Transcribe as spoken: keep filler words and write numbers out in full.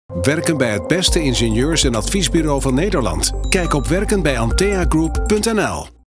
Werken bij het beste ingenieurs- en adviesbureau van Nederland. Kijk op werken bij antea group punt n l.